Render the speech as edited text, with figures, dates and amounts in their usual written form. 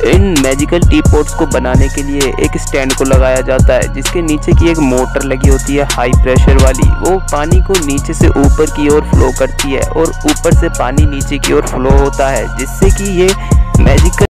इन magical T pots को बनाने के लिए एक स्टैंड को लगाया जाता है, जिसके नीचे की एक मोटर लगी होती है हाई प्रेशर वाली। वो पानी को नीचे से ऊपर की ओर फ्लो करती है और ऊपर से पानी नीचे की ओर फ्लो होता है, जिससे कि ये मैजिकल